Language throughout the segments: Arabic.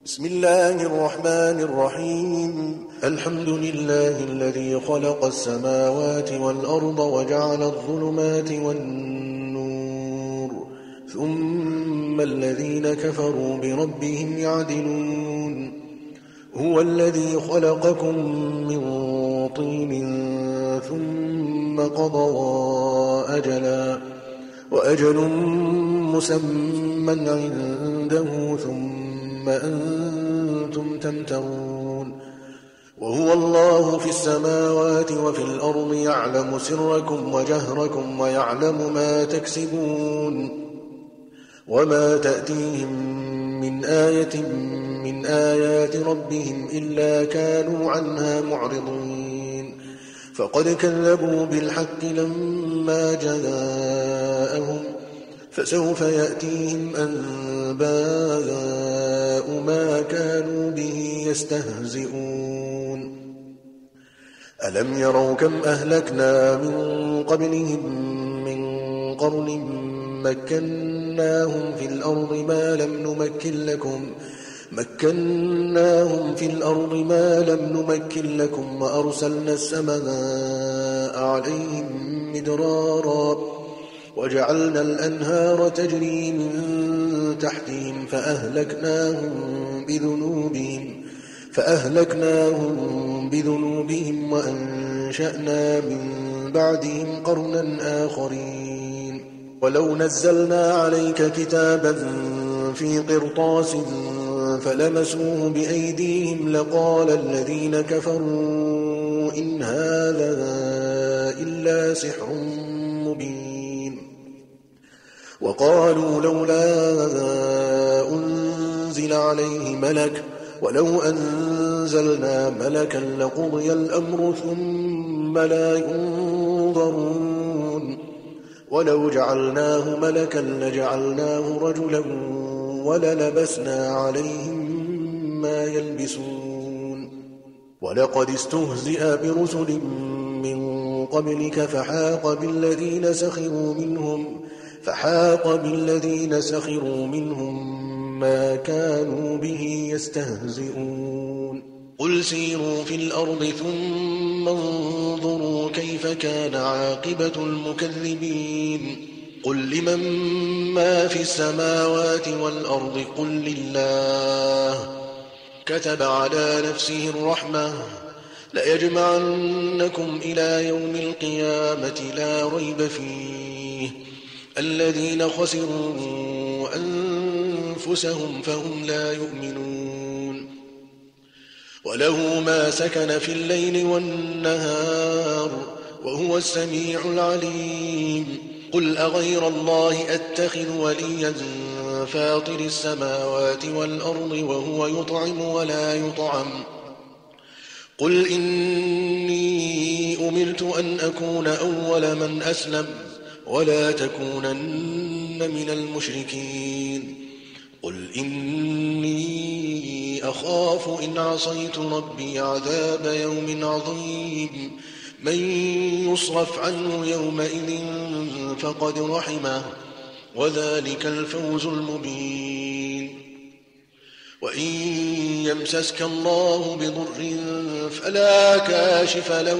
بسم الله الرحمن الرحيم. الحمد لله الذي خلق السماوات والأرض وجعل الظلمات والنور ثم الذين كفروا بربهم يعدلون. هو الذي خلقكم من طين ثم قضى أجلا وأجل مسمى عنده ثم أنتم تمترون. وهو الله في السماوات وفي الأرض يعلم سركم وجهركم ويعلم ما تكسبون. وما تأتيهم من آية من آيات ربهم إلا كانوا عنها معرضين. فقد كذبوا بالحق لما جاءهم فسوف يأتيهم أنباء ما كانوا به يستهزئون. ألم يروا كم أهلكنا من قبلهم من قرن مكناهم في الأرض ما لم نمكن لكم وأرسلنا السماء عليهم مدرارا وجعلنا الأنهار تجري من تحتهم فأهلكناهم بذنوبهم وأنشأنا من بعدهم قرنا آخرين. ولو نزلنا عليك كتابا في قرطاس فلمسوه بأيديهم لقال الذين كفروا إن هذا إلا سحر مبين. وقالوا لولا أنزل عليه ملك ولو أنزلنا ملكا لقضي الأمر ثم لا ينظرون. ولو جعلناه ملكا لجعلناه رجلا وللبسنا عليهم ما يلبسون. ولقد استهزئ برسل من قبلك فحاق بالذين سخروا منهم ما كانوا به يستهزئون. قل سيروا في الأرض ثم انظروا كيف كان عاقبة المكذبين. قل لمن ما في السماوات والأرض قل لله كتب على نفسه الرحمة ليجمعنكم إلى يوم القيامة لا ريب فيه الذين خسروا أنفسهم فهم لا يؤمنون. وله ما سكن في الليل والنهار وهو السميع العليم. قل أغير الله أتخذ وليا فاطر السماوات والأرض وهو يطعم ولا يطعم. قل إني أمرت أن أكون أول من أسلم ولا تكونن من المشركين. قل إني أخاف إن عصيت ربي عذاب يوم عظيم. من يصرف عنه يومئذ فقد رحمه وذلك الفوز المبين. وإن يمسسك الله بضر فلا كاشف له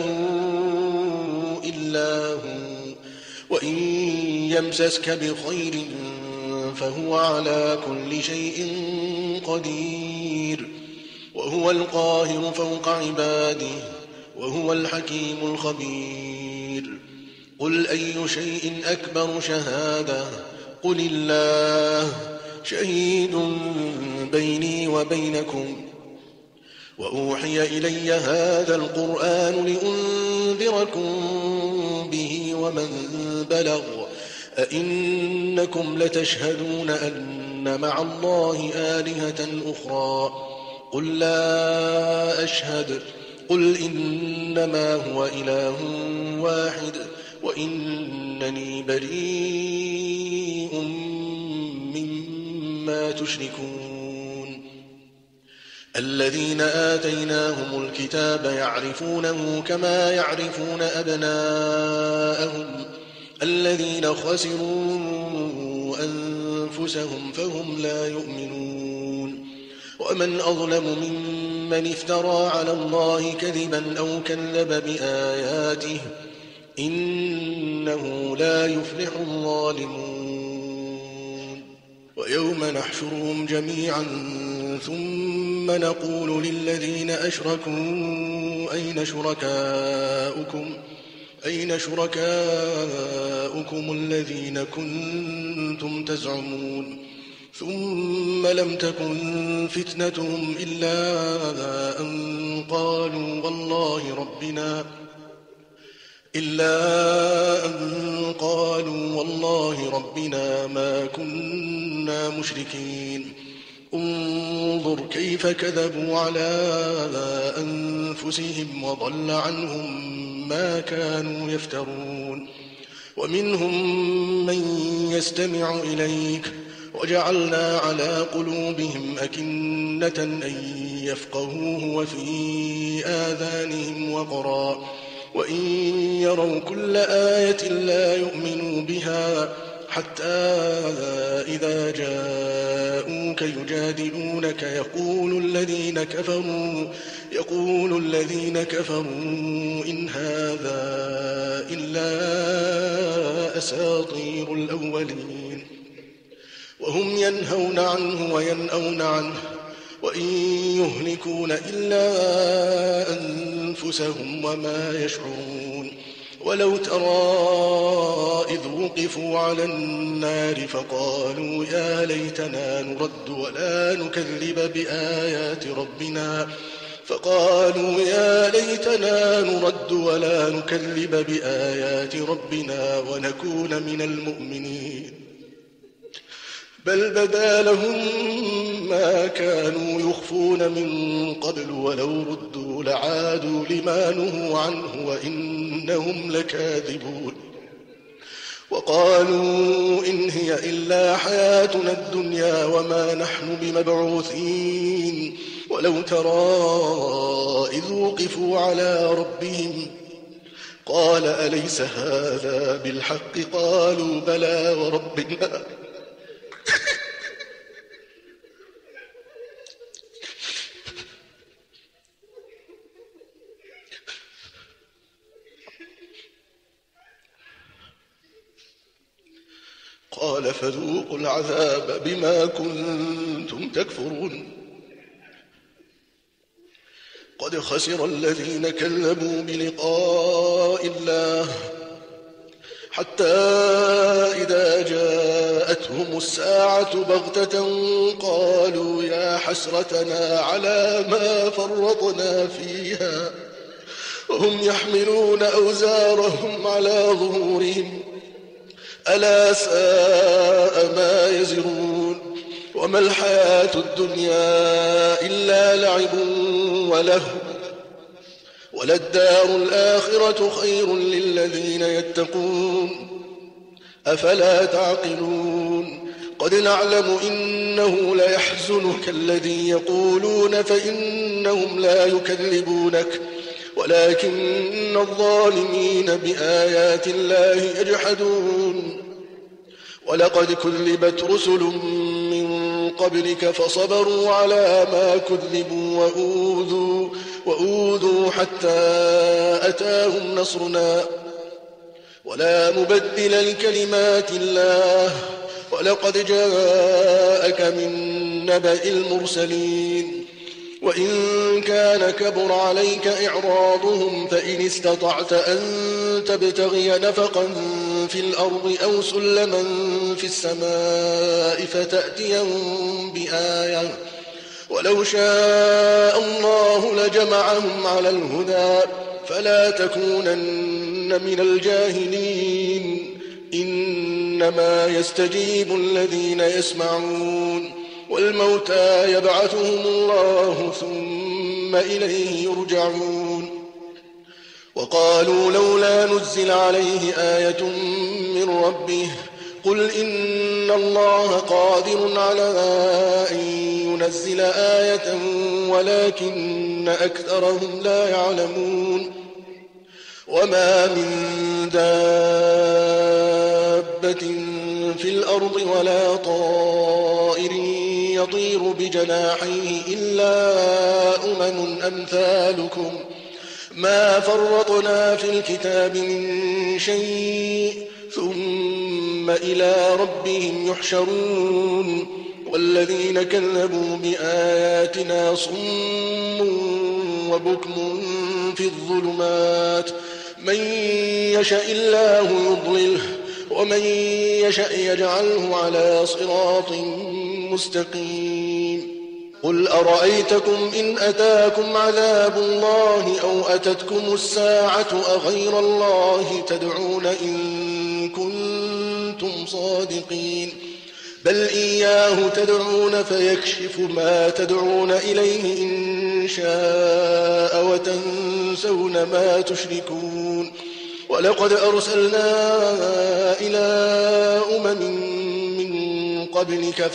إلا هو وإن يمسسك بخير فهو على كل شيء قدير. وهو القاهر فوق عباده وهو الحكيم الخبير. قل أي شيء أكبر شهادة قل الله شهيد بيني وبينكم. وأوحي إلي هذا القرآن لأنذركم به ومن بلغ أئنكم لتشهدون أن مع الله آلهة أخرى قل لا أشهد. قل إنما هو إله واحد وإنني بريء مما تشركون. الذين آتيناهم الكتاب يعرفونه كما يعرفون أبناءهم الذين خسروا أنفسهم فهم لا يؤمنون. ومن أظلم ممن افترى على الله كذبا أو كذب بآياته إنه لا يفلح الظالمون ويوم نحشرهم جميعا ثم نقول للذين أشركوا أين شركاؤكم الذين كنتم تزعمون ثم لم تكن فتنتهم إلا أن قالوا والله ربنا ما كنا مشركين انظر كيف كذبوا على أنفسهم وضل عنهم ما كانوا يفترون ومنهم من يستمع إليك وجعلنا على قلوبهم أكنة أن يفقهوه وفي آذانهم وقرا وإن يروا كل آية لا يؤمنوا بها حتى إذا جاءوك يجادلونك يقول الذين كفروا إن هذا إلا أساطير الأولين وهم ينهون عنه وينأون عنه وإن يهلكون إلا أنفسهم وما يشعرون ولو ترى إذ وقفوا على النار فقالوا يا ليتنا نرد ولا نكذب بآيات ربنا ونكون من المؤمنين بل بدا لهم ما كانوا يخفون من قبل ولو ردوا لعادوا لما نهوا عنه وإنهم لكاذبون وقالوا إن هي إلا حياتنا الدنيا وما نحن بمبعوثين ولو ترى إذ وقفوا على ربهم قال أليس هذا بالحق قالوا بلى وربنا قال فذوقوا العذاب بما كنتم تكفرون قد خسر الذين كذبوا بلقاء الله حتى إذا جاءتهم الساعة بغتة قالوا يا حسرتنا على ما فرطنا فيها وهم يحملون أوزارهم على ظهورهم ألا ساء ما يزرون وما الحياة الدنيا إلا لعب ولهو وللدار الآخرة خير للذين يتقون أفلا تعقلون قد نعلم إنه ليحزنك الذي يقولون فإنهم لا يكذبونك ولكن الظالمين بآيات الله يجحدون ولقد كذبت رسل من قبلك فصبروا على ما كذبوا وأوذوا حتى أتاهم نصرنا ولا مبدل لكلمات الله ولقد جاءك من نبأ المرسلين وإن كان كبر عليك إعراضهم فإن استطعت أن تبتغي نفقا في الأرض أو سلما في السماء فتأتيهم بآية ولو شاء الله لجمعهم على الهدى فلا تكونن من الجاهلين إنما يستجيب الذين يسمعون والموتى يبعثهم الله ثم إليه يرجعون وقالوا لولا نزل عليه آية من ربه قل إن الله قادر على أن ينزل آية ولكن أكثرهم لا يعلمون وما من دابة في الأرض ولا طائر يطير بجناحيه إلا أمثالكم ما فرطنا في الكتاب من شيء ثم إلى ربهم يحشرون والذين كذبوا بآياتنا صم وبكم في الظلمات من يشاء الله يضلله ومن يشاء يجعله على صراط مستقيم قل أرأيتكم إن أتاكم عذاب الله أو أتتكم الساعة أغير الله تدعون إن كنتم صادقين بل إياه تدعون فيكشف ما تدعون إليه إن شاء وتنسون ما تشركون ولقد أرسلنا إلى من قبلك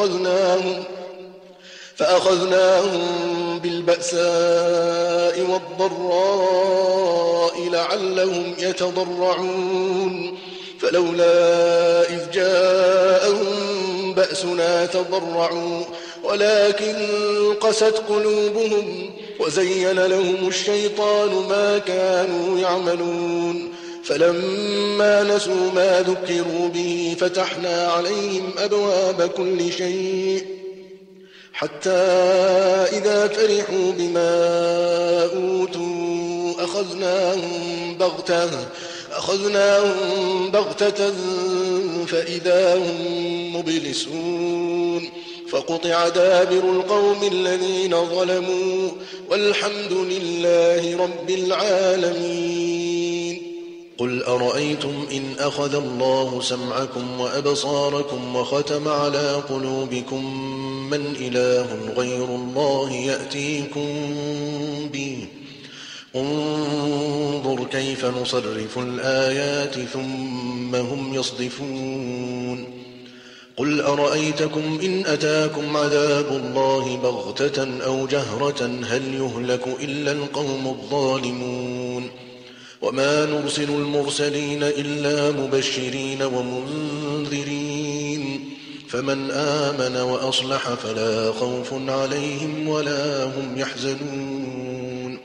فأخذناهم بالبأساء والضراء لعلهم يتضرعون فلولا إذ جاءهم بأسنا تضرعوا ولكن قست قلوبهم وزين لهم الشيطان ما كانوا يعملون فلما نسوا ما ذكروا به فتحنا عليهم أبواب كل شيء حتى إذا فرحوا بما أوتوا أخذناهم بغتة فإذا هم مبلسون فقطع دابر القوم الذين ظلموا والحمد لله رب العالمين قل أرأيتم إن أخذ الله سمعكم وأبصاركم وختم على قلوبكم من إله غير الله يأتيكم به انظر كيف نصرف الآيات ثم هم يصدفون قل أرأيتكم إن أتاكم عذاب الله بغتة أو جهرة هل يهلك إلا القوم الظالمون وما نرسل المرسلين إلا مبشرين ومنذرين فمن آمن وأصلح فلا خوف عليهم ولا هم يحزنون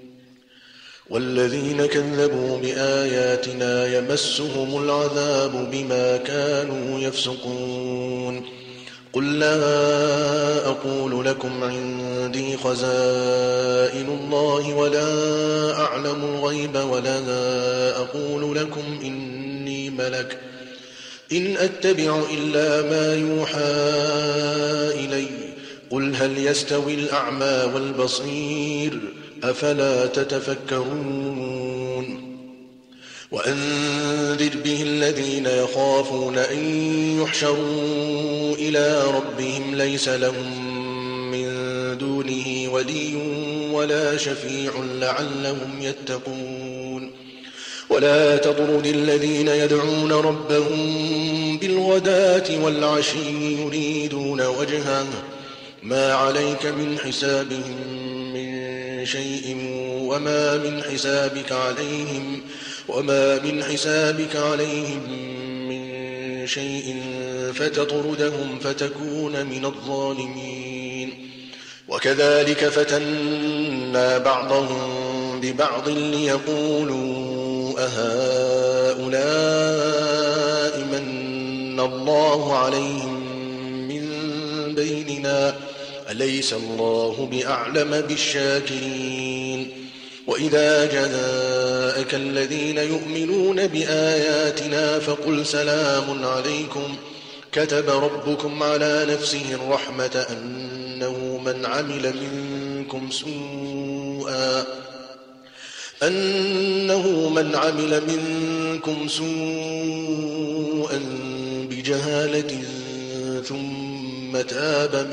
والذين كذبوا بآياتنا يمسهم العذاب بما كانوا يفسقون قل لا أقول لكم عندي خزائن الله ولا أعلم الغيب ولا أقول لكم إني ملك إن أتبع إلا ما يوحى إلي قل هل يستوي الأعمى والبصير أفلا تتفكرون وأنذر به الذين يخافون أن يحشروا إلى ربهم ليس لهم من دونه ولي ولا شفيع لعلهم يتقون ولا تطرد الذين يدعون ربهم بالغداة والعشي يريدون وجهه ما عليك من حسابهم من شيء وما من حسابك عليهم من شيء فتطردهم فتكون من الظالمين وكذلك فتنا بعضهم ببعض ليقولوا أهؤلاء من الله عليهم من بيننا أليس الله بأعلم بالشاكرين وإذا جاءك الذين يؤمنون بآياتنا فقل سلام عليكم كتب ربكم على نفسه الرحمة أنه من عمل منكم سوءا بجهالة ثم تاب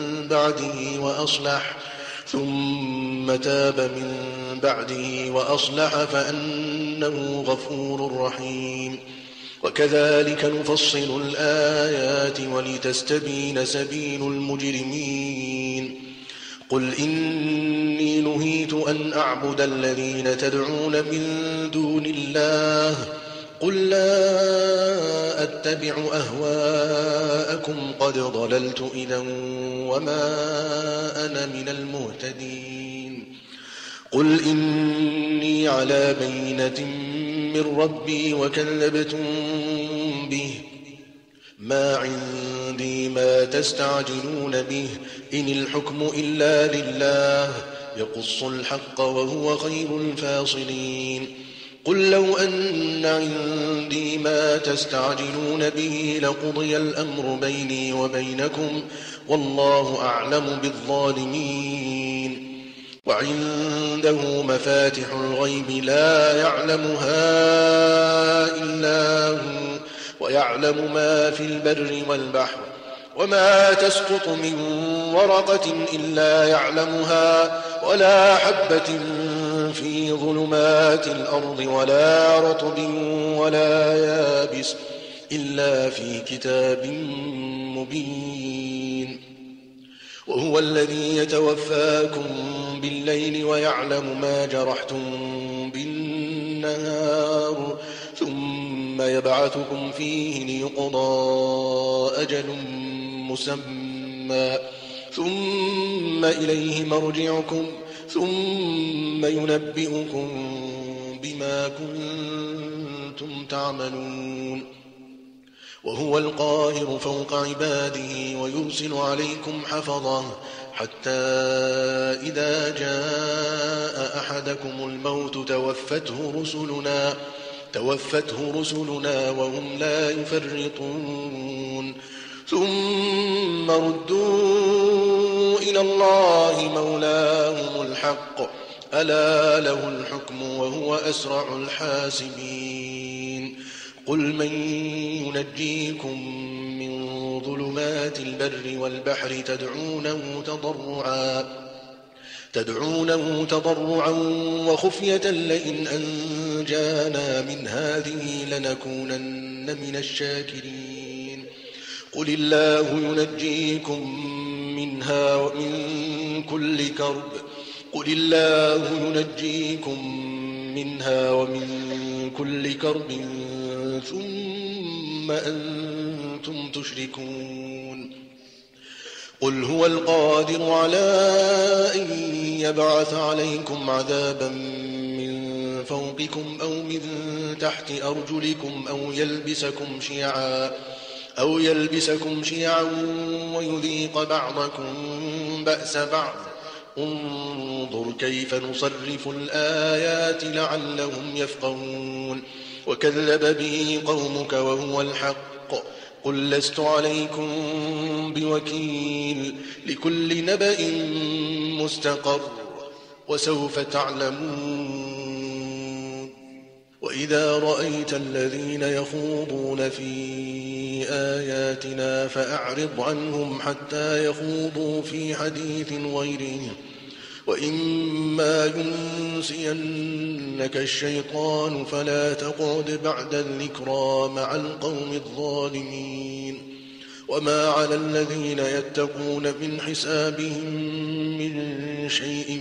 من بعده وأصلح فأنه غفور رحيم وكذلك نفصل الآيات ولتستبين سبيل المجرمين قل إني نهيت أن أعبد الذين تدعون من دون الله قل لا أتبع أهواءكم قد ضللت إذا وما أنا من المهتدين. قل إني على بينة من ربي وكذبتم به، ما عندي ما تستعجلون به، إن الحكم إلا لله يقص الحق وهو خير الفاصلين. قل لو أن عندي ما تستعجلون به لقضي الأمر بيني وبينكم والله أعلم بالظالمين. وعنده مفاتح الغيب لا يعلمها إلا هو ويعلم ما في البر والبحر وما تسقط من ورقة إلا يعلمها ولا حبة في ظلمات الأرض ولا رطب ولا يابس إلا في كتاب مبين. وهو الذي يتوفاكم بالليل ويعلم ما جرحتم بالنهار ثم يبعثكم فيه ليقضى أجل مسمى ثم إليه مرجعكم ثم ينبئكم بما كنتم تعملون. وهو القاهر فوق عباده ويرسل عليكم حفظه حتى إذا جاء أحدكم الموت توفته رسلنا وهم لا يفرطون. ثم ردوا إلى الله مولاهم الحق ألا له الحكم وهو أسرع الحاسبين. قل من ينجيكم من ظلمات البر والبحر تدعونه تضرعا وخفية لئن أنجانا من هذه لنكونن من الشاكرين. قل الله ينجيكم منها ومن كل كرب ثم أنتم تشركون. قل هو القادر على أن يبعث عليكم عذابا من فوقكم أو من تحت أرجلكم أو يلبسكم شيعا ويذيق بعضكم بأس بعض. انظر كيف نصرف الآيات لعلهم يفقهون. وكذب به قومك وهو الحق. قل لست عليكم بوكيل لكل نبأ مستقر وسوف تعلمون. وإذا رأيت الذين يخوضون في آياتنا فأعرض عنهم حتى يخوضوا في حديث غيره وإما ينسينك الشيطان فلا تقعد بعد الذكرى مع القوم الظالمين. وما على الذين يتقون من حسابهم من شيء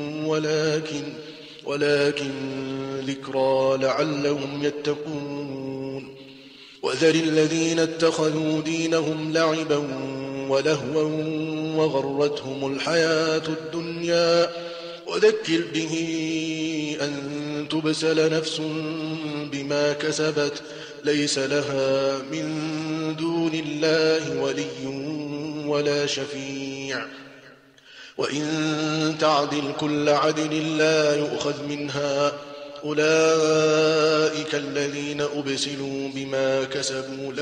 ولكن ذكرى لعلهم يتقون. وذر الذين اتخذوا دينهم لعبا ولهوا وغرتهم الحياة الدنيا وذكر به أن تبسل نفس بما كسبت ليس لها من دون الله ولي ولا شفيع وإن تعدل كل عدل لا يؤخذ منها أولئك الذين أبسلوا بما كسبوا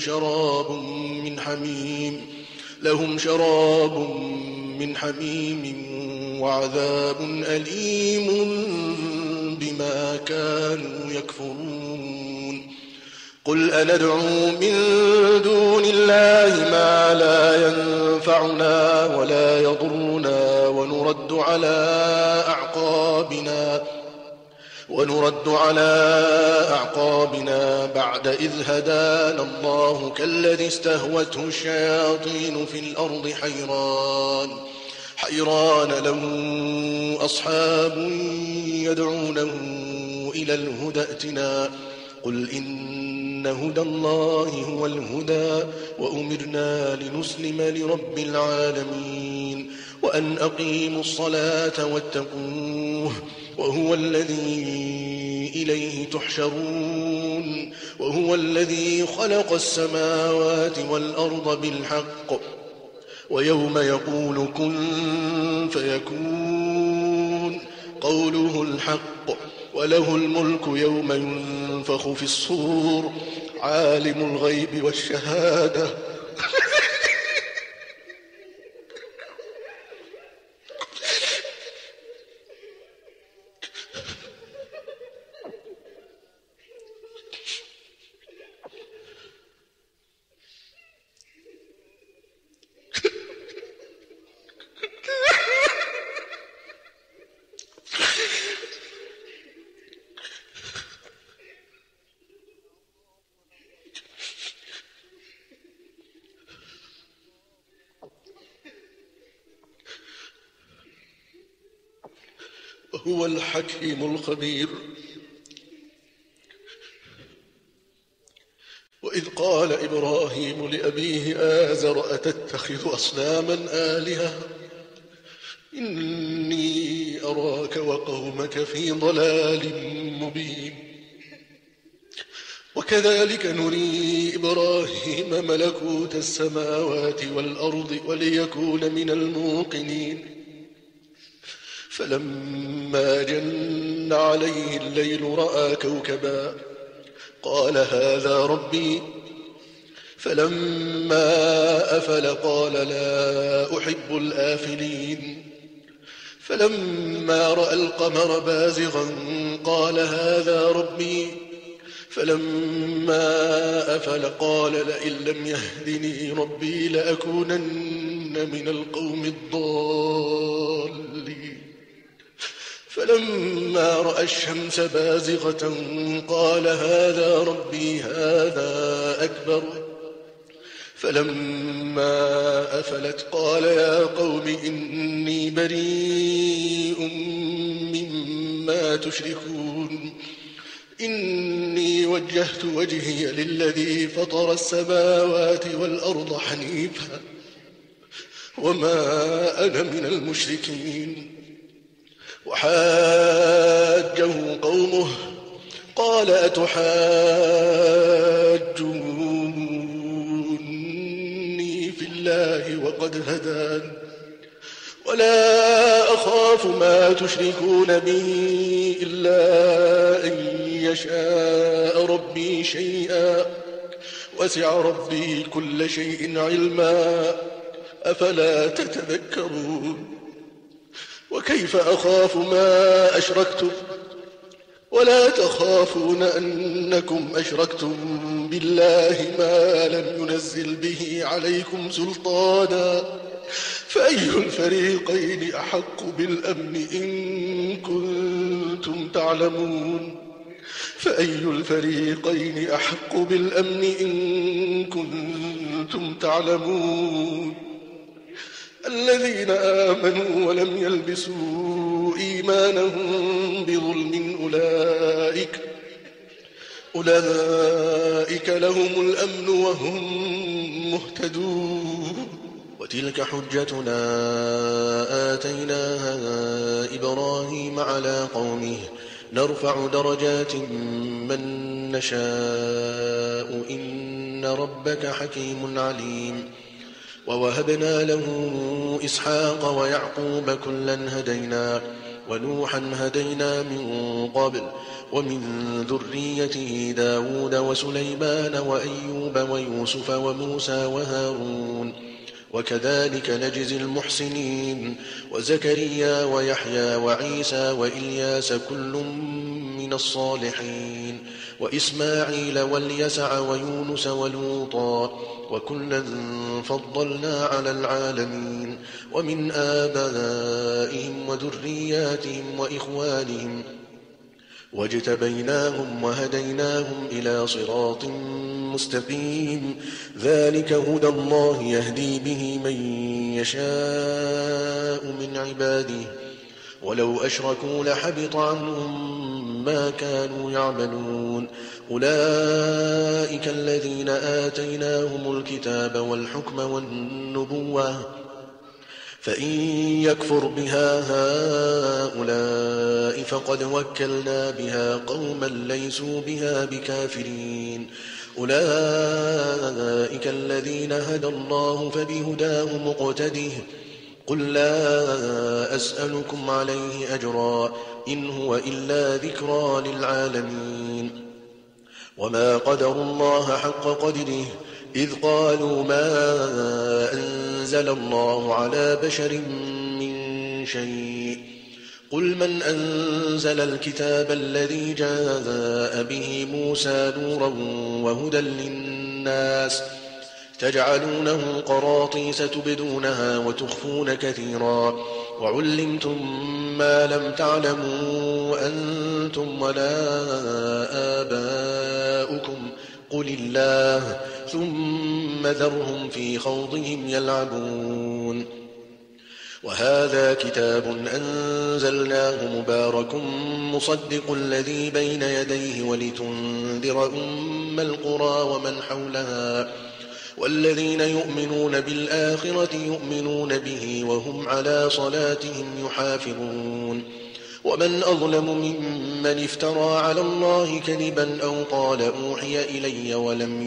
لهم شراب من حميم وعذاب أليم بما كانوا يكفرون. قل أندعو من دون الله ما لا ينفعنا ولا يضرنا ونرد على أعقابنا بعد إذ هدانا الله كالذي استهوته الشياطين في الأرض حيران له أصحاب يدعونه إلى الهدى ائتنا قل إن هدى الله هو الهدى وأمرنا لنسلم لرب العالمين وأن أقيموا الصلاة واتقوه وهو الذي إليه تحشرون وهو الذي خلق السماوات والأرض بالحق ويوم يقول كن فيكون قوله الحق وله الملك يوم ينفخ في الصور عالم الغيب والشهادة وهو الحكيم الخبير. وإذ قال إبراهيم لأبيه آزر أتتخذ أصناما آلهة إني أراك وقومك في ضلال مبين. وكذلك نري إبراهيم ملكوت السماوات والأرض وليكون من الموقنين. فلما جن عليه الليل رأى كوكبا قال هذا ربي فلما أفل قال لا أحب الآفلين. فلما رأى القمر بازغا قال هذا ربي فلما أفل قال لئن لم يهدني ربي لأكونن من القوم الضالين. فلما رأى الشمس بازغة قال هذا ربي هذا أكبر. فلما أفلت قال يا قوم إني بريء مما تشركون إني وجهت وجهي للذي فطر السماوات والأرض حنيفا وما أنا من المشركين. وحاجه قومه قال أتحاجوني في الله وقد هدان ولا أخاف ما تشركون به إلا أن يشاء ربي شيئا وسع ربي كل شيء علما أفلا تتذكرون. وكيف أخاف ما أشركتم ولا تخافون أنكم أشركتم بالله ما لم ينزل به عليكم سلطانا فأي الفريقين أحق بالأمن إن كنتم تعلمون. فأي الفريقين أحق بالأمن إن كنتم تعلمون. الذين آمنوا ولم يلبسوا إيمانهم بظلم أولئك لهم الأمن وهم مهتدون. وتلك حجتنا آتيناها إبراهيم على قومه نرفع درجات من نشاء إن ربك حكيم عليم. ووهبنا له إسحاق ويعقوب كلا هدينا ونوحا هدينا من قبل ومن ذريته داود وسليمان وأيوب ويوسف وموسى وهارون وكذلك نجزي المحسنين. وزكريا ويحيى وعيسى وإلياس كل من الصالحين وإسماعيل واليسع ويونس ولوطا وكلا فضلنا على العالمين. ومن آبائهم وذرياتهم وإخوانهم واجتبيناهم وهديناهم إلى صراط مستقيم. ذلك هدى الله يهدي به من يشاء من عباده ولو أشركوا لحبط عنهم ما كانوا يعملون أولئك الذين آتيناهم الكتاب والحكم والنبوة فإن يكفر بها هؤلاء فقد وكلنا بها قوما ليسوا بها بكافرين أولئك الذين هدى الله فبهداه مقتده قل لا أسألكم عليه أجرا إن هو إلا ذكرى للعالمين وما قدروا الله حق قدره إذ قالوا ما أنزل الله على بشر من شيء قل من أنزل الكتاب الذي جاء به موسى نورا وهدى للناس تجعلونه قراطيس تبدونها وتخفون كثيرا وعلمتم ما لم تعلموا أنتم ولا آباؤكم قل الله ثم ذرهم في خوضهم يلعبون وهذا كتاب أنزلناه مبارك مصدق الذي بين يديه ولتنذر أم القرى ومن حولها والذين يؤمنون بالآخرة يؤمنون به وهم على صلاتهم يحافظون ومن أظلم ممن افترى على الله كذبا أو قال أوحي إلي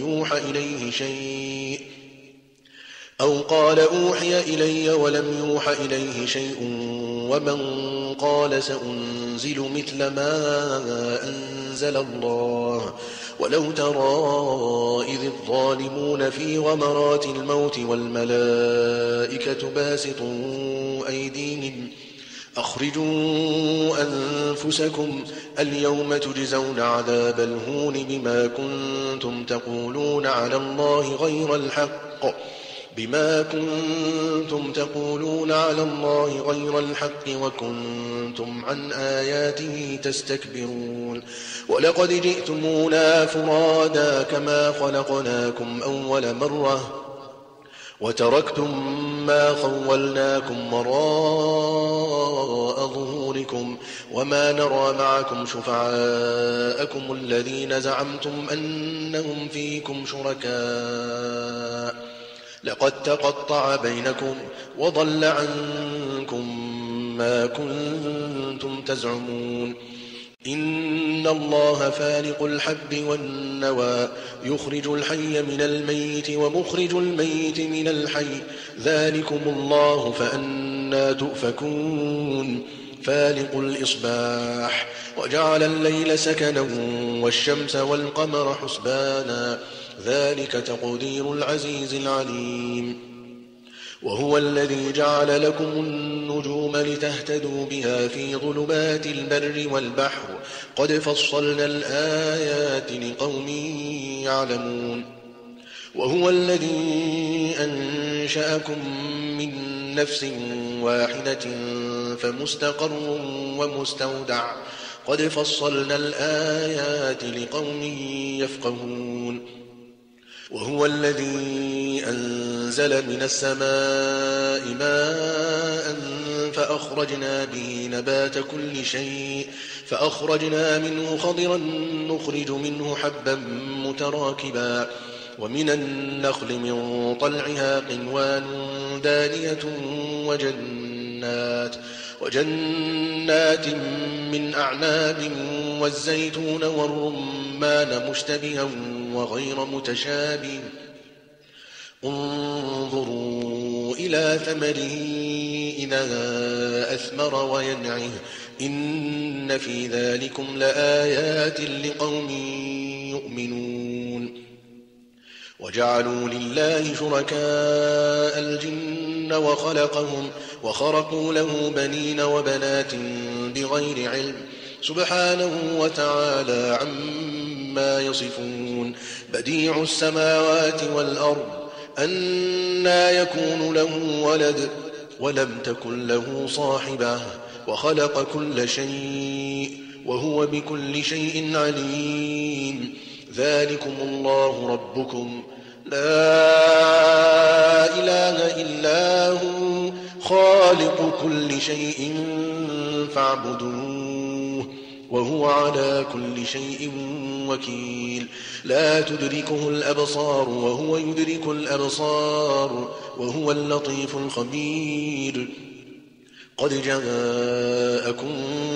ولم يوحى إليه شيء ومن قال سأنزل مثل ما أنزل الله ولو ترى إذ الظالمون في غمرات الموت والملائكة باسطوا أيديهم أخرجوا أنفسكم اليوم تجزون عذاب الهون بما كنتم تقولون على الله غير الحق وكنتم عن آياته تستكبرون ولقد جئتمونا فرادا كما خلقناكم أول مرة وتركتم ما خولناكم وراء ظهوركم وما نرى معكم شفعاءكم الذين زعمتم أنهم فيكم شركاء لقد تقطع بينكم وضل عنكم ما كنتم تزعمون إن الله فالق الحب والنوى يخرج الحي من الميت ومخرج الميت من الحي ذلكم الله فأنى تؤفكون فالق الإصباح وجعل الليل سكنا والشمس والقمر حسبانا ذلك تقدير العزيز العليم وهو الذي جعل لكم النجوم لتهتدوا بها في ظلمات البر والبحر قد فصلنا الآيات لقوم يعلمون وهو الذي أنشأكم من نفس واحدة فمستقر ومستودع قد فصلنا الآيات لقوم يفقهون وهو الذي أنزل من السماء ماء فأخرجنا به نبات كل شيء فأخرجنا منه خضرا نخرج منه حبا متراكبا ومن النخل من طلعها قنوان دانية وجنات من أعناب والزيتون والرمان مشتبها وغير متشابه انظروا إلى ثمره إذا أثمر وينعه إن في ذلكم لآيات لقوم يؤمنون وجعلوا لله شركاء الجن وخرقوا له بنين وبنات بغير علم سبحانه وتعالى عما يصفون بديع السماوات والأرض أنى يكون له ولد ولم تكن له صاحبة وخلق كل شيء وهو بكل شيء عليم ذلكم الله ربكم لا إله إلا هو خالق كل شيء فاعبدوه وهو على كل شيء وكيل لا تدركه الأبصار وهو يدرك الأبصار وهو اللطيف الخبير قد جاءكم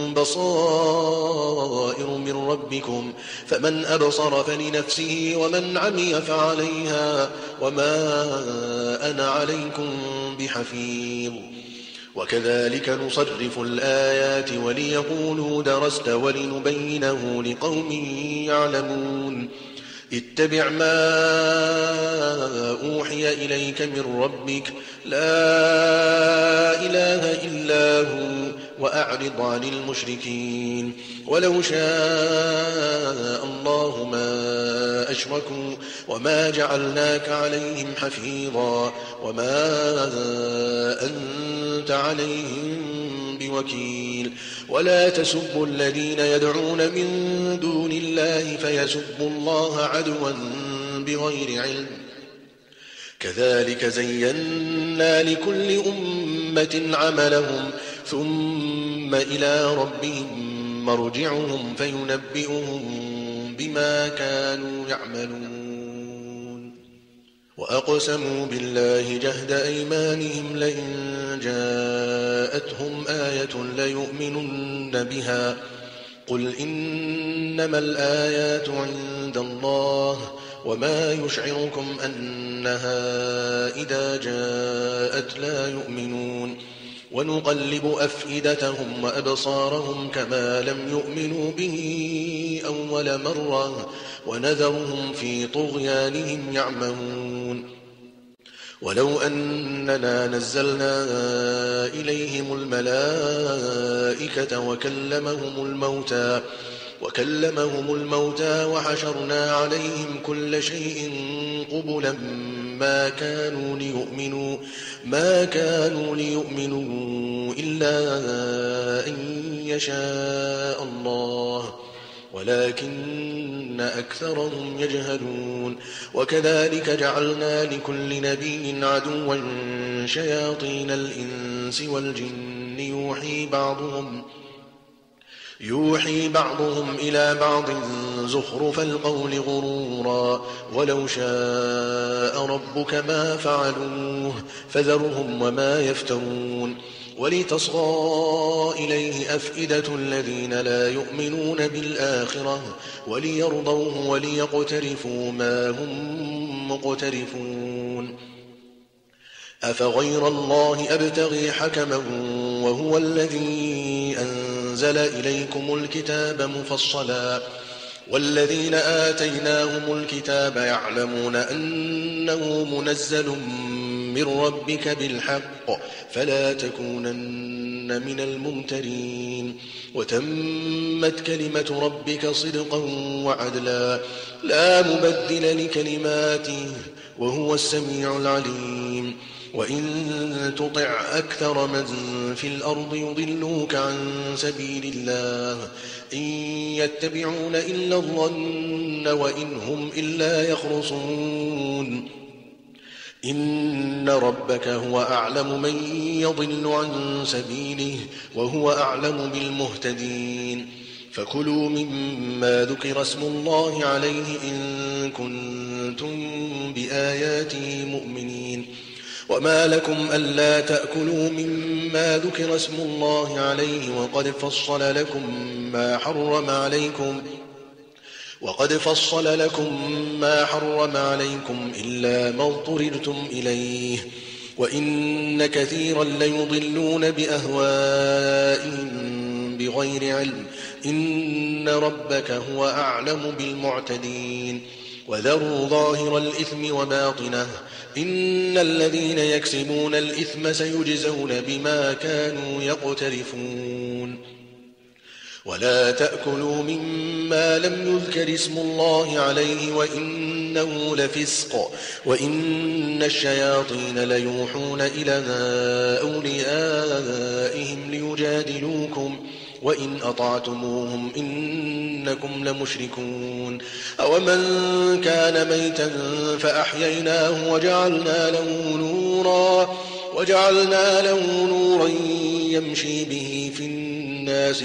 بصائر من ربكم فمن أبصر فلنفسه ومن عمي فعليها وما أنا عليكم بحفيظ وكذلك نصرف الآيات وليقولوا درست ولنبينه لقوم يعلمون اتبع ما أوحي إليك من ربك لا إله إلا هو وأعرض عن المشركين ولو شاء الله ما أشركوا وما جعلناك عليهم حفيظا وما أنت عليهم بوكيل ولا تسبوا الذين يدعون من دون الله فيسبوا الله عدوا بغير علم كذلك زينا لكل أمة عملهم ثم إلى ربهم مرجعهم فينبئهم بما كانوا يعملون وأقسموا بالله جهد أيمانهم لئن جاءتهم آية ليؤمنن بها قل إنما الآيات عند الله وما يشعركم أنها إذا جاءت لا يؤمنون ونقلب أفئدتهم وأبصارهم كما لم يؤمنوا به أول مرة ونذرهم في طغيانهم يعمهون ولو أننا نزلنا إليهم الملائكة وكلمهم الموتى وحشرنا عليهم كل شيء قبلا ما كانوا ليؤمنوا إلا أن يشاء الله ولكن أكثرهم يجهلون وكذلك جعلنا لكل نبي عدوا شياطين الإنس والجن يوحي بعضهم إلى بعض زخرف القول غرورا ولو شاء ربك ما فعلوه فذرهم وما يفترون ولتصغى إليه أفئدة الذين لا يؤمنون بالآخرة وليرضوه وليقترفوا ما هم مقترفون أفغير الله أبتغي حكما وهو الذي أنزل إليكم الكتاب مفصلا والذين آتيناهم الكتاب يعلمون أنه منزل من ربك بالحق فلا تكونن من الممترين وتمت كلمة ربك صدقا وعدلا لا مبدل لكلماته وهو السميع العليم وإن تطع أكثر من في الأرض يضلوك عن سبيل الله إن يتبعون إلا الظن وإن هم إلا يخرصون إن ربك هو أعلم من يضل عن سبيله وهو أعلم بالمهتدين فكلوا مما ذكر اسم الله عليه إن كنتم بآياته مؤمنين وما لكم ألا تأكلوا مما ذكر اسم الله عليه وقد فصل لكم ما حرم عليكم إلا ما اضطررتم إليه وإن كثيرا ليضلون بأهوائهم بغير علم إن ربك هو أعلم بالمعتدين وذروا ظاهر الإثم وباطنه إن الذين يكسبون الإثم سيجزون بما كانوا يقترفون ولا تأكلوا مما لم يذكر اسم الله عليه وإنه لفسق وإن الشياطين ليوحون إلى أوليائهم ليجادلوكم وإن أطعتموهم إنكم لمشركون أومن كان ميتا فأحييناه وجعلنا له نورا وجعلنا له نورا يمشي به في الناس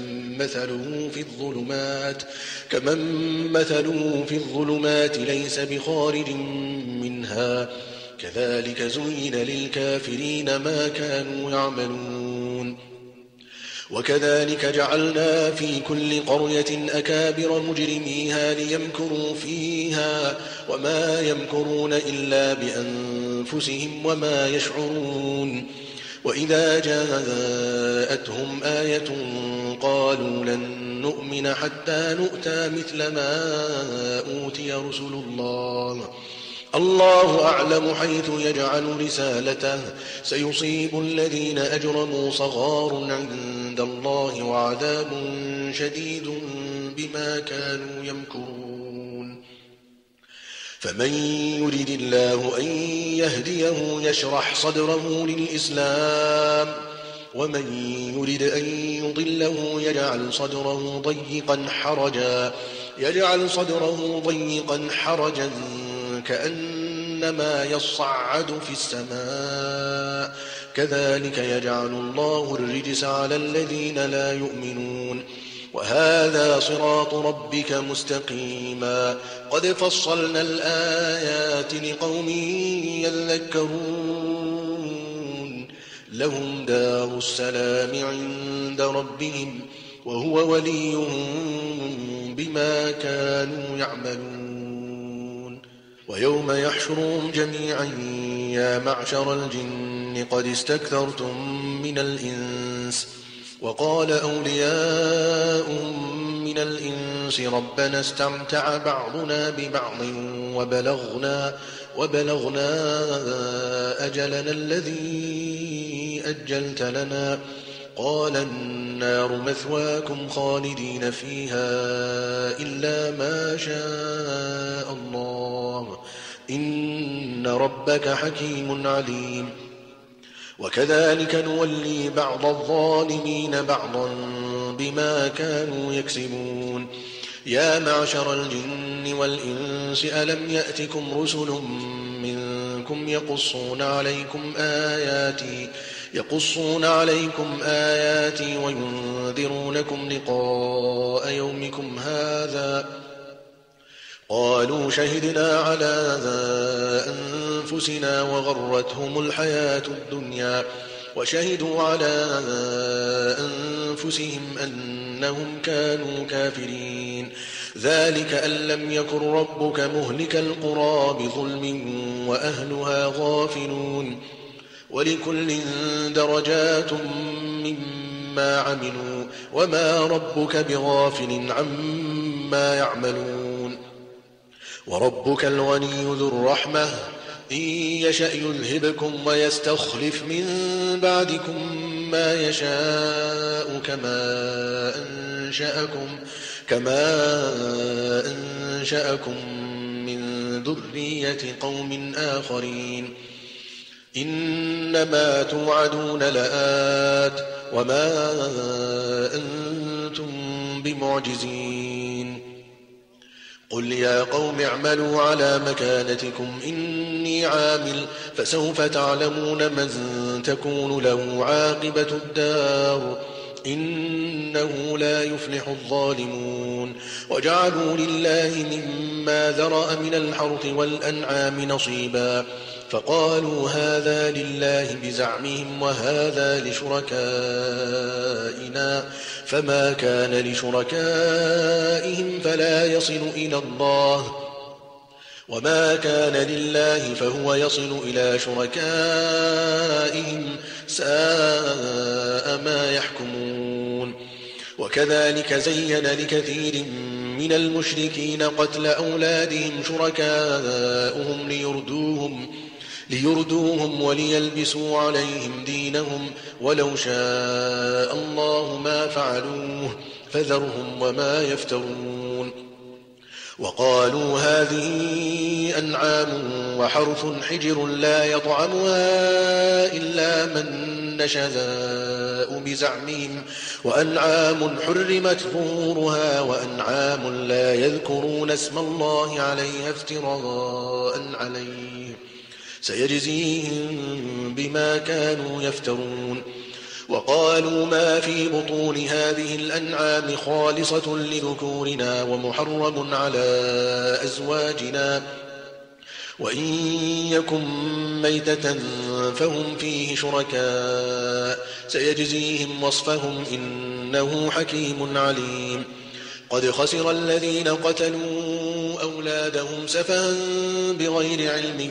كمن مثله في الظلمات ليس بخارج منها كذلك زين للكافرين ما كانوا يعملون وكذلك جعلنا في كل قرية أكابر مجرميها ليمكروا فيها وما يمكرون إلا بأنفسهم وما يشعرون وإذا جاءتهم آية قالوا لن نؤمن حتى نؤتى مثل ما أوتي رسل الله أعلم حيث يجعل رسالته سيصيب الذين أجرموا صغار عند الله وعذاب شديد بما كانوا يمكرون فمن يرد الله أن يهديه يشرح صدره للإسلام ومن يرد أن يضله يجعل صدره ضيقا حرجا كأنما يصعد في السماء كذلك يجعل الله الرجس على الذين لا يؤمنون وهذا صراط ربك مستقيما قد فصلنا الآيات لقوم يذكرون لهم دار السلام عند ربهم وهو وليهم بما كانوا يعملون ويوم يحشرهم جميعا يا معشر الجن قد استكثرتم من الإنس وقال أولياؤهم من الإنس ربنا استمتع بعضنا ببعض وبلغنا أجلنا الذي أجلت لنا قال النار مثواكم خالدين فيها إلا ما شاء الله إن ربك حكيم عليم وكذلك نولي بعض الظالمين بعضا بما كانوا يكسبون يا معشر الجن والإنس ألم يأتكم رسل منكم يقصون عليكم آياتي وينذرونكم لقاء يومكم هذا قالوا شهدنا على أنفسنا وغرتهم الحياة الدنيا وشهدوا على أنفسهم أنهم كانوا كافرين ذلك أن لم يكن ربك مهلك القرى بظلم وأهلها غافلون ولكل درجات مما عملوا وما ربك بغافل عما يعملون وربك الغني ذو الرحمة إن يشأ يذهبكم ويستخلف من بعدكم ما يشاء كما أنشأكم من ذرية قوم آخرين إنما توعدون لآت وما أنتم بمعجزين قل يا قوم اعملوا على مكانتكم إني عامل فسوف تعلمون من تكون له عاقبة الدار إنه لا يفلح الظالمون وجعلوا لله مما ذرأ من الحرث والأنعام نصيبا فقالوا هذا لله بزعمهم وهذا لشركائنا فما كان لشركائهم فلا يصل إلى الله وما كان لله فهو يصل إلى شركائهم ساء ما يحكمون وكذلك زين لكثير من المشركين قتل أولادهم شركاؤهم ليردوهم وليلبسوا عليهم دينهم ولو شاء الله ما فعلوه فذرهم وما يفترون وقالوا هذه أنعام وحرث حجر لا يطعمها إلا من نشاء بزعمهم وأنعام حرمت ظهورها وأنعام لا يذكرون اسم الله عليها افتراء عليه سيجزيهم بما كانوا يفترون وقالوا ما في بطون هذه الأنعام خالصة لذكورنا ومحرم على أزواجنا وإن يكن ميتة فهم فيه شركاء سيجزيهم وصفهم إنه حكيم عليم قد خسر الذين قتلوا أولادهم سفها بغير علم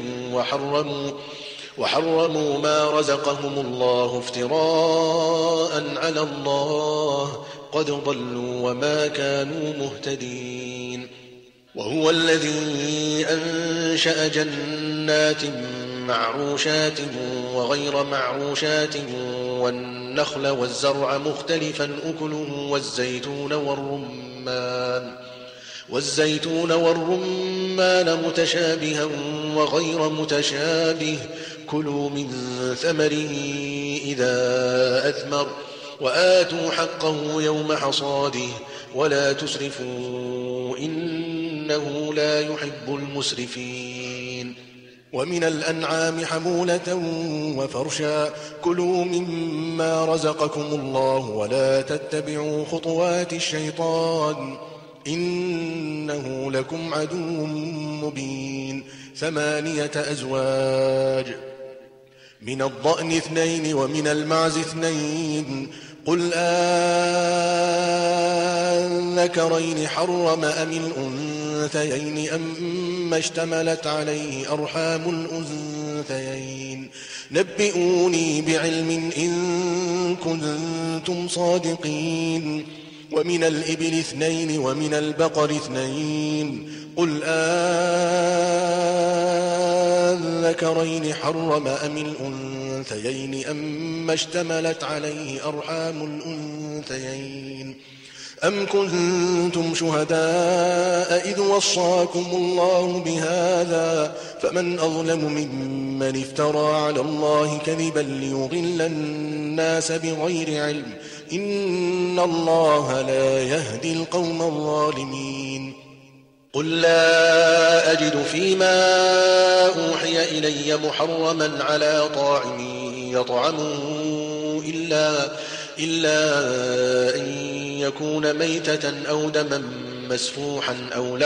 وحرموا ما رزقهم الله افتراء على الله قد ضلوا وما كانوا مهتدين وهو الذي أنشأ جنات معروشات وغير معروشات والنخل والزرع مختلفا أكله والزيتون والرمان متشابها وغير متشابه كلوا من ثمره إذا أثمر وآتوا حقه يوم حصاده ولا تسرفوا إنه لا يحب المسرفين ومن الأنعام حمولة وفرشا كلوا مما رزقكم الله ولا تتبعوا خطوات الشيطان إنه لكم عدو مبين 8 أزواج من الضأن 2 ومن المعز 2 قل أذكرين حرم أم الأنثيين أم اشتملت عليه أرحام الأنثيين نبئوني بعلم إن كنتم صادقين ومن الإبل 2 ومن البقر 2 قل أذكرين حرم أم الأنثيين أم اشتملت عليه أرحام الأنثيين أم كنتم شهداء إذ وصاكم الله بهذا فمن أظلم ممن افترى على الله كذبا ليضل الناس بغير علم إن الله لا يهدي القوم الظالمين قل لا أجد فيما أوحي إلي محرما على طاعم يطعمه إلا أن يكون ميتة أو دما مسفوحا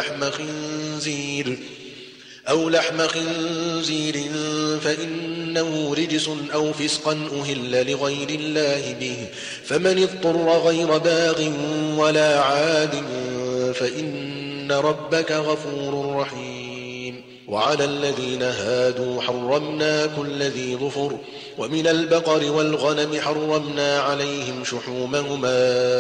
أو لحم خنزير فإنه رجس أو فسقا أهل لغير الله به فمن اضطر غير باغ ولا عاد فإن ربك غفور رحيم وعلى الذين هادوا حرمنا كل ذي ظفر ومن البقر والغنم حرمنا عليهم شحومهما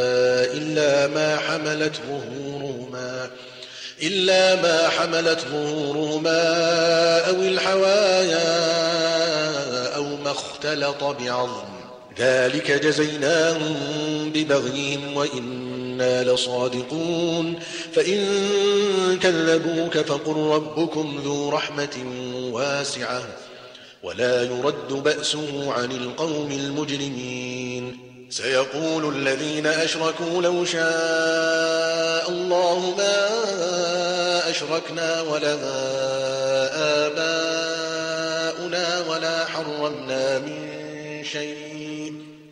إلا ما حملت ظهورهما أو الحوايا أو ما اختلط بعظم ذلك جزيناهم ببغيهم وإنا لصادقون فإن كذبوك فقل ربكم ذو رحمة واسعة ولا يرد بأسه عن القوم المجرمين سيقول الذين أشركوا لو شاء الله ما أشركنا ولا آباؤنا ولا حرمنا من شيء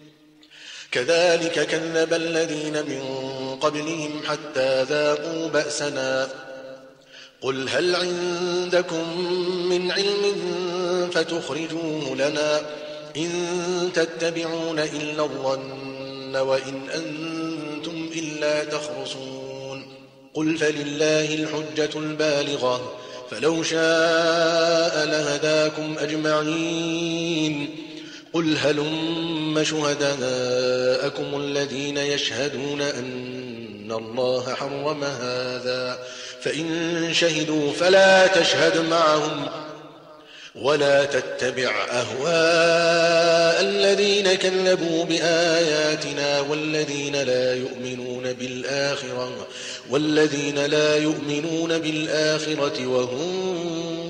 كذلك كذب الذين من قبلهم حتى ذاقوا بأسنا قل هل عندكم من علم فتخرجوه لنا إن تتبعون إلا الظن وإن أنتم إلا تخرصون قل فلله الحجة البالغة فلو شاء لهداكم أجمعين قل هلم شهداءكم الذين يشهدون أن الله حرم هذا فإن شهدوا فلا تشهد معهم ولا تتبع أهواء الذين كذبوا بآياتنا والذين لا يؤمنون بالآخرة وهم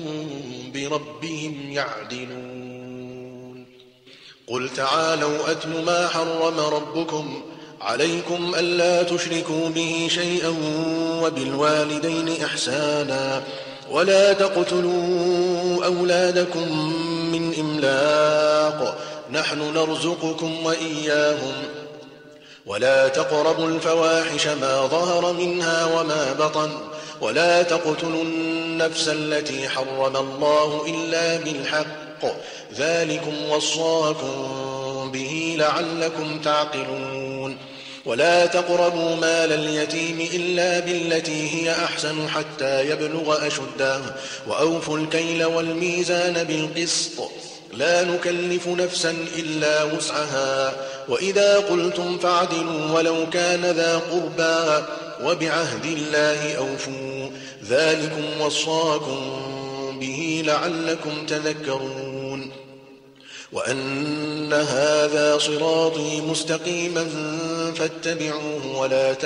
بربهم يعدلون قل تعالوا أتل ما حرم ربكم عليكم ألا تشركوا به شيئا وبالوالدين إحسانا ولا تقتلوا أولادكم من إملاق نحن نرزقكم وإياهم ولا تقربوا الفواحش ما ظهر منها وما بطن ولا تقتلوا النفس التي حرم الله إلا بالحق ذلكم وصاكم به لعلكم تعقلون ولا تقربوا مال اليتيم إلا بالتي هي أحسن حتى يبلغ أشده وأوفوا الكيل والميزان بالقسط لا نكلف نفسا إلا وسعها وإذا قلتم فاعدلوا ولو كان ذا قربى وبعهد الله أوفوا ذلكم وصاكم به لعلكم تذكرون وأن هذا صراطي مستقيما فاتبعوه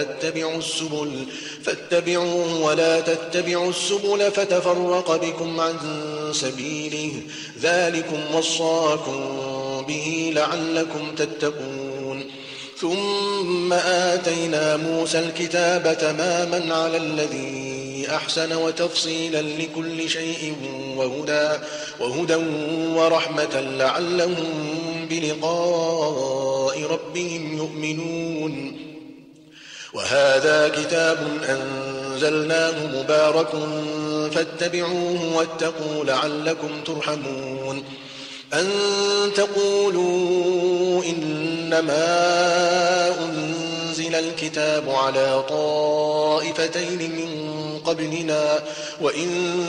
ولا تتبعوا السبل فتفرق بكم عن سبيله ذلكم وصاكم به لعلكم تتقون ثم آتينا موسى الكتاب تماما على الذي أحسن وتفصيلا لكل شيء وهدى ورحمة لعلهم بلقاء ربهم يؤمنون وهذا كتاب أنزلناه مبارك فاتبعوه واتقوا لعلكم ترحمون أن تقولوا إنما أنزل الكتاب على طائفتين من قبلنا وإن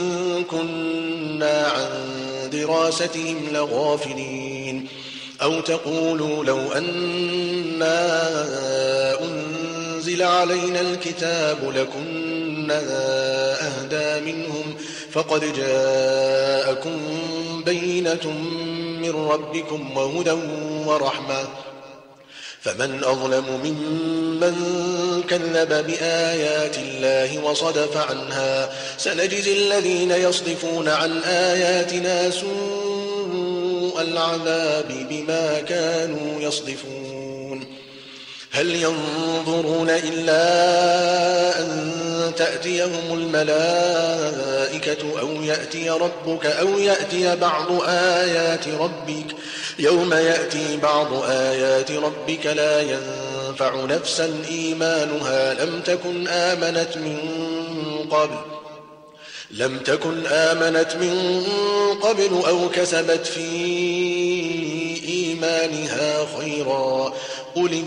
كنا عن دراستهم لغافلين أو تقولوا لو أنا أنزل علينا الكتاب لكنا أهدى منهم فقد جاءكم بينة من ربكم وهدى ورحمة فمن أظلم ممن كذب بآيات الله وصدف عنها سنجزي الذين يصدفون عن آياتنا سوء العذاب بما كانوا يصدفون هل ينظرون إلا أن تأتيهم الملائكة أو يأتي ربك أو يأتي بعض آيات ربك يوم يأتي بعض آيات ربك لا ينفع نفسا إيمانها لم تكن آمنت من قبل أو كسبت في إيمانها خيرا قل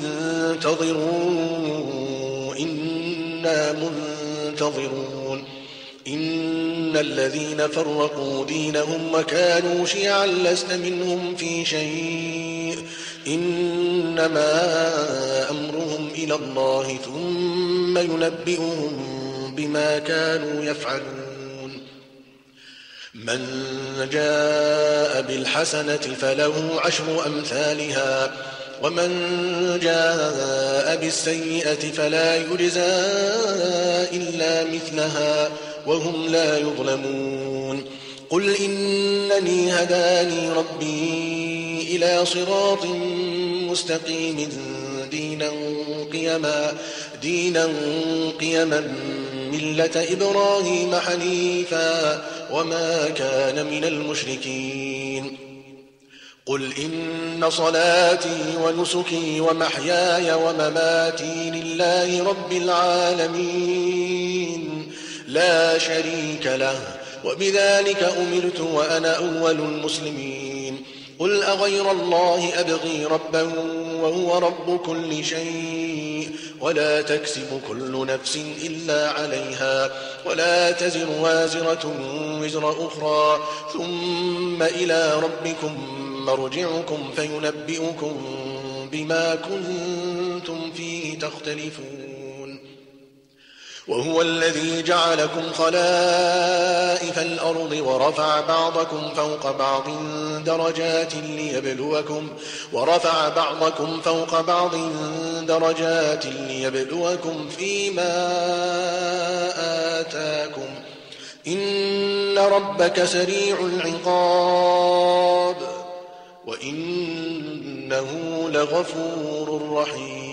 انتظروا إنا منتظرون إن الذين فرقوا دينهم وكانوا شيعا لست منهم في شيء إنما أمرهم إلى الله ثم ينبئهم بما كانوا يفعلون من جاء بالحسنة فله عشر أمثالها ومن جاء بالسيئة فلا يجزى إلا مثلها وهم لا يظلمون قل إنني هداني ربي إلى صراط مستقيم دينا قيما ملة إبراهيم حنيفا وما كان من المشركين قل إن صلاتي ونسكي ومحياي ومماتي لله رب العالمين لا شريك له وبذلك أمرت وأنا أول المسلمين قل أغير الله أبغي ربا وهو رب كل شيء ولا تكسب كل نفس إلا عليها ولا تزر وازرة وزر أخرى ثم إلى ربكم مرجعكم فينبئكم بما كنتم فيه تختلفون وهو الذي جعلكم خلائف الأرض ورفع بعضكم فوق بعض درجات ليبلوكم فيما آتاكم إن ربك سريع العقاب وإنه لغفور رحيم